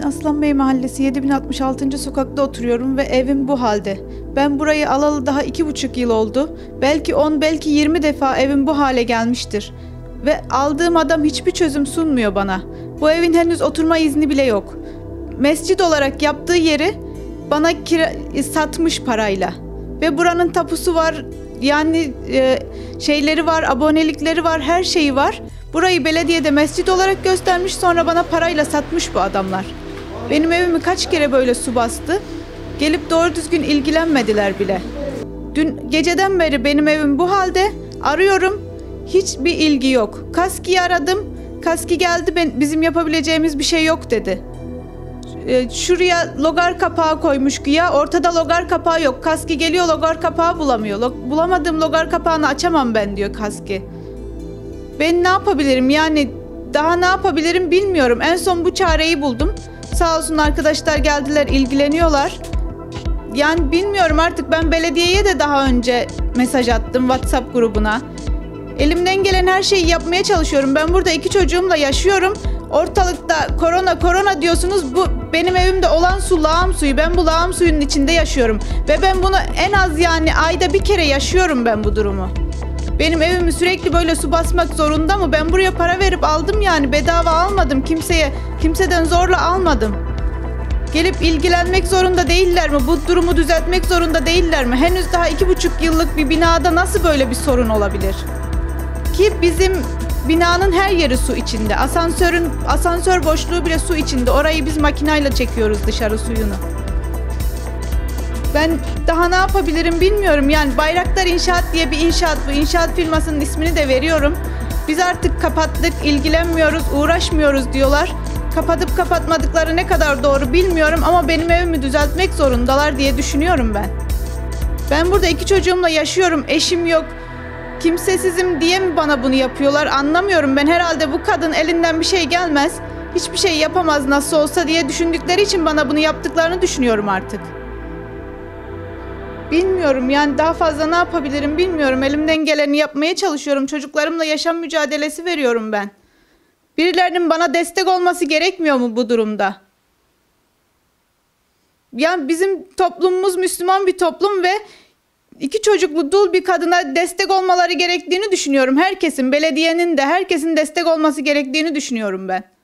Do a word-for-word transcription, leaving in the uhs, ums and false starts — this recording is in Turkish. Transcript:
Aslanbey Mahallesi yedi bin altmış altıncı sokakta oturuyorum ve evim bu halde. Ben burayı alalı daha iki buçuk yıl oldu. Belki on, belki yirmi defa evim bu hale gelmiştir. Ve aldığım adam hiçbir çözüm sunmuyor bana. Bu evin henüz oturma izni bile yok. Mescit olarak yaptığı yeri bana kira, satmış parayla. Ve buranın tapusu var, yani e, şeyleri var, abonelikleri var, her şeyi var. Burayı belediyede mescit olarak göstermiş, sonra bana parayla satmış bu adamlar. Benim evimi kaç kere böyle su bastı. Gelip doğru düzgün ilgilenmediler bile. Dün geceden beri benim evim bu halde. Arıyorum, hiçbir ilgi yok. Kaski'yi aradım. Kaski geldi, ben, bizim yapabileceğimiz bir şey yok dedi. Ee, şuraya logar kapağı koymuş güya. Ortada logar kapağı yok. Kaski geliyor, logar kapağı bulamıyor. Lo- bulamadığım logar kapağını açamam ben diyor Kaski. Ben ne yapabilirim? Yani daha ne yapabilirim bilmiyorum. En son bu çareyi buldum. Sağ olsun arkadaşlar geldiler, ilgileniyorlar. Yani bilmiyorum artık, ben belediyeye de daha önce mesaj attım WhatsApp grubuna. Elimden gelen her şeyi yapmaya çalışıyorum. Ben burada iki çocuğumla yaşıyorum. Ortalıkta korona korona diyorsunuz. Bu benim evimde olan su lağım suyu. Ben bu lağım suyunun içinde yaşıyorum. Ve ben bunu en az yani ayda bir kere yaşıyorum ben bu durumu. Benim evimi sürekli böyle su basmak zorunda mı? Ben buraya para verip aldım, yani bedava almadım. Kimseye, kimseden zorla almadım. Gelip ilgilenmek zorunda değiller mi? Bu durumu düzeltmek zorunda değiller mi? Henüz daha iki buçuk yıllık bir binada nasıl böyle bir sorun olabilir? Ki bizim binanın her yeri su içinde. Asansörün asansör boşluğu bile su içinde. Orayı biz makinayla çekiyoruz dışarı suyunu. Ben daha ne yapabilirim bilmiyorum. Yani Bayraktar İnşaat diye bir inşaat bu. İnşaat firmasının ismini de veriyorum. Biz artık kapattık, ilgilenmiyoruz, uğraşmıyoruz diyorlar. Kapatıp kapatmadıkları ne kadar doğru bilmiyorum ama benim evimi düzeltmek zorundalar diye düşünüyorum ben. Ben burada iki çocuğumla yaşıyorum, eşim yok. Kimsesizim diye mi bana bunu yapıyorlar anlamıyorum. Ben herhalde bu kadın elinden bir şey gelmez, hiçbir şey yapamaz nasıl olsa diye düşündükleri için bana bunu yaptıklarını düşünüyorum artık. Bilmiyorum yani, daha fazla ne yapabilirim bilmiyorum. Elimden geleni yapmaya çalışıyorum. Çocuklarımla yaşam mücadelesi veriyorum ben. Birilerinin bana destek olması gerekmiyor mu bu durumda? Yani bizim toplumumuz Müslüman bir toplum ve iki çocuklu dul bir kadına destek olmaları gerektiğini düşünüyorum. Herkesin, belediyenin de herkesin destek olması gerektiğini düşünüyorum ben.